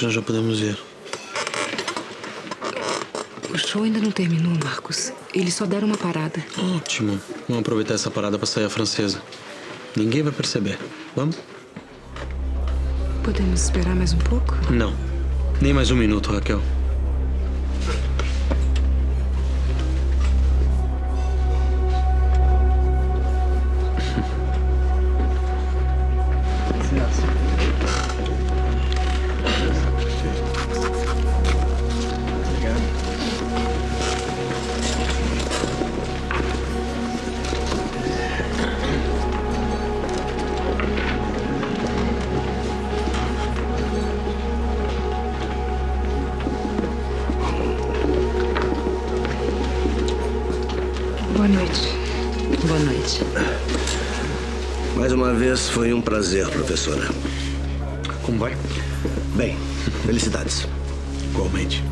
que nós já podemos ir. O show ainda não terminou, Marcos. Eles só deram uma parada. Ótimo. Vamos aproveitar essa parada pra sair a francesa. Ninguém vai perceber. Vamos? Podemos esperar mais um pouco? Não. Nem mais um minuto, Raquel. Boa noite. Boa noite. Mais uma vez, foi um prazer, professora. Como vai? Bem, felicidades. Igualmente.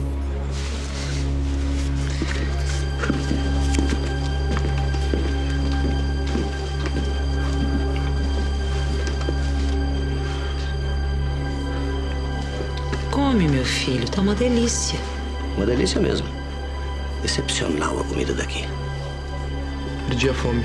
Come, meu filho. Tá uma delícia. Uma delícia mesmo. Excepcional a comida daqui. Perdi a fome.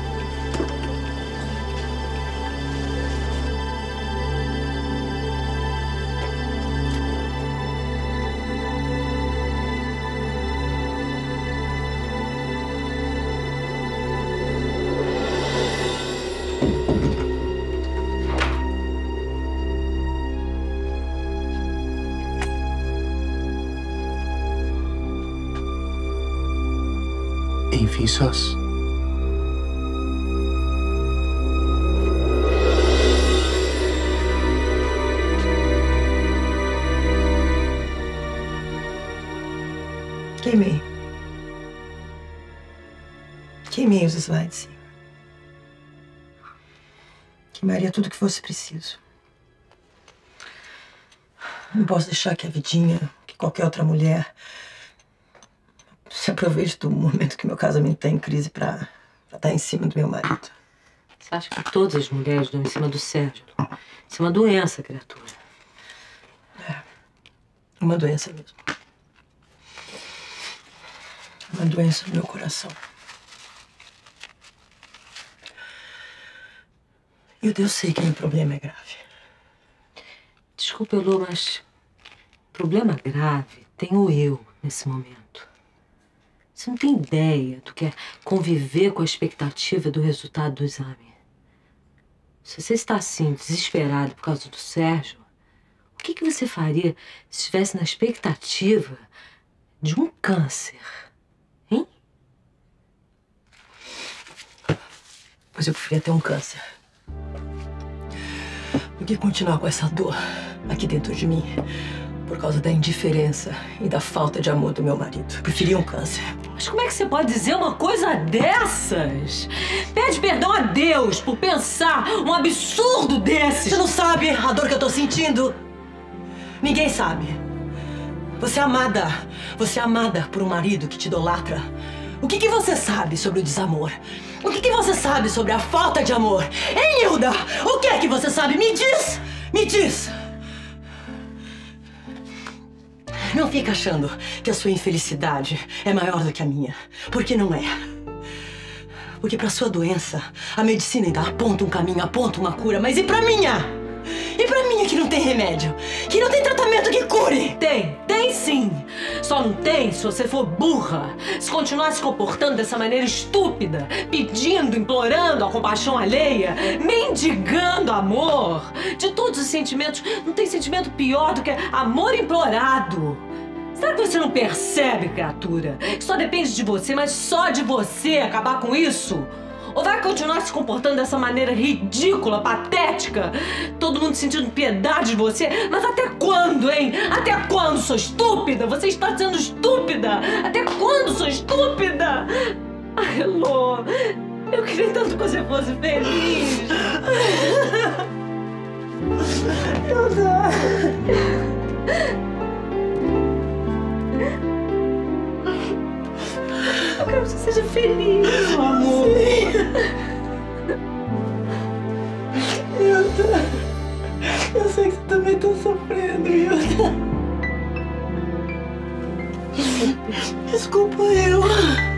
Enfim, sós. Queimei os slides. Queimaria tudo que fosse preciso. Não posso deixar que a Vidinha, que qualquer outra mulher, se aproveite do momento que meu casamento tá em crise pra estar em cima do meu marido. Você acha que todas as mulheres dão em cima do Sérgio? Isso é uma doença, criatura. É. Uma doença mesmo. Uma doença no meu coração. Eu sei que o problema é grave. Desculpa, Elô, mas problema grave tenho eu nesse momento. Você não tem ideia do que é conviver com a expectativa do resultado do exame. Se você está assim, desesperado por causa do Sérgio, o que você faria se estivesse na expectativa de um câncer? Hein? Pois eu preferia ter um câncer do que continuar com essa dor aqui dentro de mim por causa da indiferença e da falta de amor do meu marido. Eu preferia um câncer. Mas como é que você pode dizer uma coisa dessas? Pede perdão a Deus por pensar um absurdo desses. Você não sabe a dor que eu tô sentindo? Ninguém sabe. Você é amada. Você é amada por um marido que te idolatra. O que você sabe sobre o desamor? O que você sabe sobre a falta de amor? Hein, Hilda? O que é que você sabe? Me diz! Me diz! Não fica achando que a sua infelicidade é maior do que a minha. Porque não é. Porque pra sua doença, a medicina ainda aponta um caminho, aponta uma cura. Mas e pra minha? E pra minha que não tem remédio? Que não tem tratamento que cure? Tem sim. Só não tem se você for burra. Se continuar se comportando dessa maneira estúpida, pedindo, implorando a compaixão alheia, mendigando amor. De todos os sentimentos, não tem sentimento pior do que amor implorado. Será que você não percebe, criatura? Que só depende de você, mas só de você acabar com isso? Ou vai continuar se comportando dessa maneira ridícula, patética? Todo mundo sentindo piedade de você? Mas até quando, hein? Até quando, sou estúpida? Você está sendo estúpida? Até quando, sou estúpida? Ai, Elô, eu queria tanto que você fosse feliz. Eu quero que você seja feliz, meu amor. Hilda, eu sei que você também tá sofrendo, Hilda. Desculpa eu.